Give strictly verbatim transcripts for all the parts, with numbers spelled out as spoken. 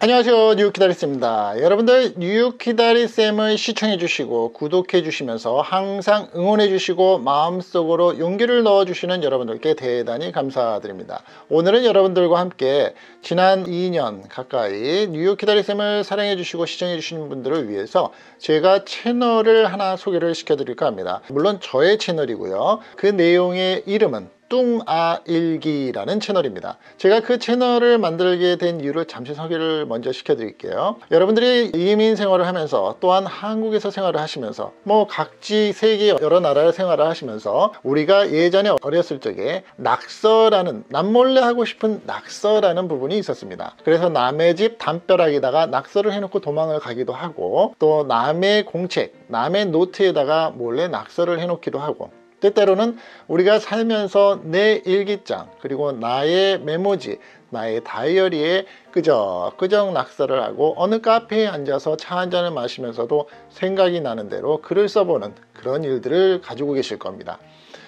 안녕하세요, 뉴욕기다리쌤입니다. 여러분들 뉴욕기다리쌤을 시청해 주시고 구독해 주시면서 항상 응원해 주시고 마음속으로 용기를 넣어 주시는 여러분들께 대단히 감사드립니다. 오늘은 여러분들과 함께 지난 이 년 가까이 뉴욕기다리쌤을 사랑해 주시고 시청해 주시는 분들을 위해서 제가 채널을 하나 소개를 시켜 드릴까 합니다. 물론 저의 채널이고요, 그 내용의 이름은 뚱아일기라는 채널입니다. 제가 그 채널을 만들게 된 이유를 잠시 소개를 먼저 시켜드릴게요. 여러분들이 이민 생활을 하면서 또한 한국에서 생활을 하시면서 뭐 각지 세계 여러 나라를 생활을 하시면서 우리가 예전에 어렸을 적에 낙서라는, 남몰래 하고 싶은 낙서라는 부분이 있었습니다. 그래서 남의 집 담벼락에다가 낙서를 해놓고 도망을 가기도 하고, 또 남의 공책, 남의 노트에다가 몰래 낙서를 해놓기도 하고, 때때로는 우리가 살면서 내 일기장, 그리고 나의 메모지, 나의 다이어리에 끄적끄적 낙서를 하고 어느 카페에 앉아서 차 한잔을 마시면서도 생각이 나는 대로 글을 써보는 그런 일들을 가지고 계실 겁니다.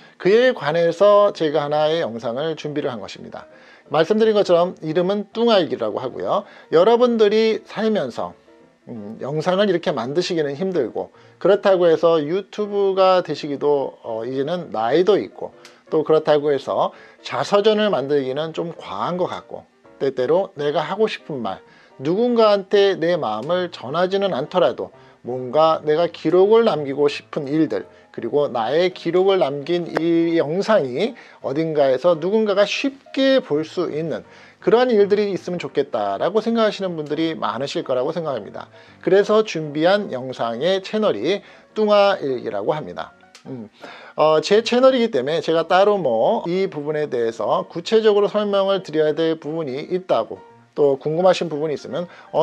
그에 관해서 제가 하나의 영상을 준비를 한 것입니다. 말씀드린 것처럼 이름은 뚱아일기라고 하고요, 여러분들이 살면서 음, 영상을 이렇게 만드시기는 힘들고, 그렇다고 해서 유튜브가 되시기도 어, 이제는 나이도 있고, 또 그렇다고 해서 자서전을 만들기는 좀 과한 것 같고, 때때로 내가 하고 싶은 말, 누군가한테 내 마음을 전하지는 않더라도 뭔가 내가 기록을 남기고 싶은 일들, 그리고 나의 기록을 남긴 이 영상이 어딘가에서 누군가가 쉽게 볼 수 있는 그러한 일들이 있으면 좋겠다라고 생각하시는 분들이 많으실 거라고 생각합니다. 그래서 준비한 영상의 채널이 뚱아일기라고 합니다. 음, 어, 제 채널이기 때문에 제가 따로 뭐 이 부분에 대해서 구체적으로 설명을 드려야 될 부분이 있다고, 또 궁금하신 부분이 있으면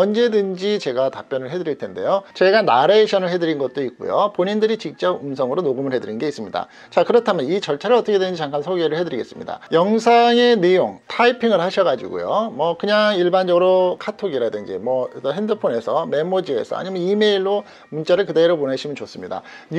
언제든지 제가 답변을 해드릴 텐데요. 제가 나레이션을 해드린 것도 있고요, 본인들이 직접 음성으로 녹음을 해드린 게 있습니다. 자, 그렇다면 이 절차를 어떻게 되는지 잠깐 소개를 해드리겠습니다. 영상의 내용 타이핑을 하셔가지고요, 뭐 그냥 일반적으로 카톡이라든지 뭐 핸드폰에서 메모지에서 아니면 이메일로 문자를 그대로 보내시면 좋습니다.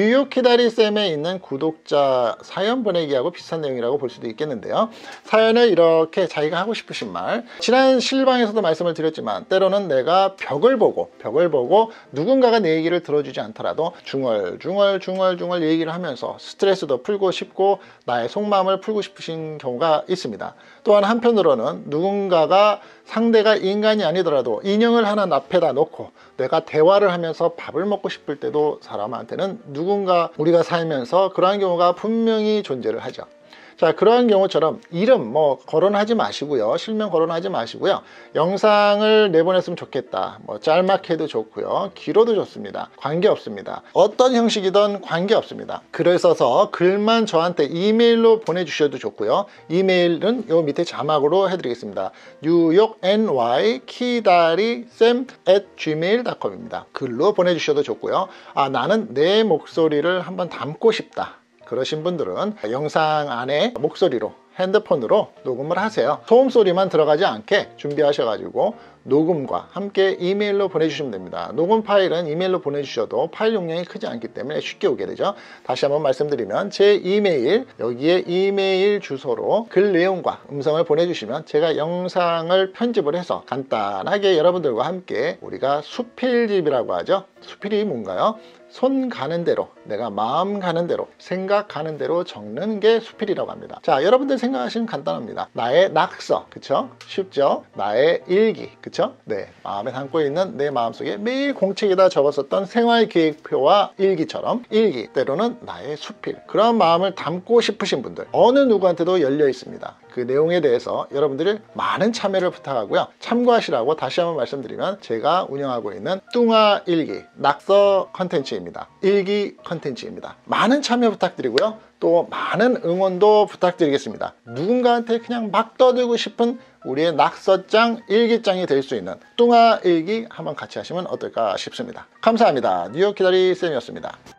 뉴욕기다리쌤에 있는 구독자 사연 보내기하고 비슷한 내용이라고 볼 수도 있겠는데요, 사연을 이렇게 자기가 하고 싶으신 말, 지난 실방에 에서도 말씀을 드렸지만 때로는 내가 벽을 보고 벽을 보고 누군가가 내 얘기를 들어주지 않더라도 중얼중얼 중얼중얼 얘기를 하면서 스트레스도 풀고 싶고 나의 속마음을 풀고 싶으신 경우가 있습니다. 또한 한편으로는 누군가가 상대가 인간이 아니더라도 인형을 하나 앞에다 놓고 내가 대화를 하면서 밥을 먹고 싶을 때도 사람한테는 누군가, 우리가 살면서 그러한 경우가 분명히 존재를 하죠. 자, 그러한 경우처럼 이름 뭐 거론하지 마시고요, 실명 거론하지 마시고요, 영상을 내보냈으면 좋겠다, 뭐 짤막 해도 좋고요, 길어도 좋습니다. 관계없습니다. 어떤 형식이든 관계없습니다. 글을 써서 글만 저한테 이메일로 보내주셔도 좋고요, 이메일은 요 밑에 자막으로 해드리겠습니다. 뉴욕 엔와이 키다리쌤 at 지메일 닷컴입니다. 글로 보내주셔도 좋고요, 아 나는 내 목소리를 한번 담고 싶다 그러신 분들은 영상 안에 목소리로 핸드폰으로 녹음을 하세요. 소음 소리만 들어가지 않게 준비하셔가지고 녹음과 함께 이메일로 보내주시면 됩니다. 녹음 파일은 이메일로 보내주셔도 파일 용량이 크지 않기 때문에 쉽게 오게 되죠. 다시 한번 말씀드리면 제 이메일, 여기에 이메일 주소로 글 내용과 음성을 보내주시면 제가 영상을 편집을 해서 간단하게 여러분들과 함께 우리가 수필집이라고 하죠. 수필이 뭔가요? 손 가는 대로, 내가 마음 가는 대로, 생각 가는 대로 적는 게 수필이라고 합니다. 자, 여러분들 생각하시면 간단합니다. 나의 낙서, 그쵸? 쉽죠? 나의 일기, 그쵸? 네, 마음에 담고 있는 내 마음속에 매일 공책에다 적었었던 생활계획표와 일기처럼 일기, 때로는 나의 수필, 그런 마음을 담고 싶으신 분들 어느 누구한테도 열려 있습니다. 그 내용에 대해서 여러분들이 많은 참여를 부탁하고요, 참고하시라고 다시 한번 말씀드리면 제가 운영하고 있는 뚱아일기 낙서 컨텐츠입니다. 일기 컨텐츠입니다. 많은 참여 부탁드리고요, 또 많은 응원도 부탁드리겠습니다. 누군가한테 그냥 막 떠들고 싶은 우리의 낙서장, 일기장이 될 수 있는 뚱아일기 한번 같이 하시면 어떨까 싶습니다. 감사합니다. 뉴욕기다리쌤이었습니다.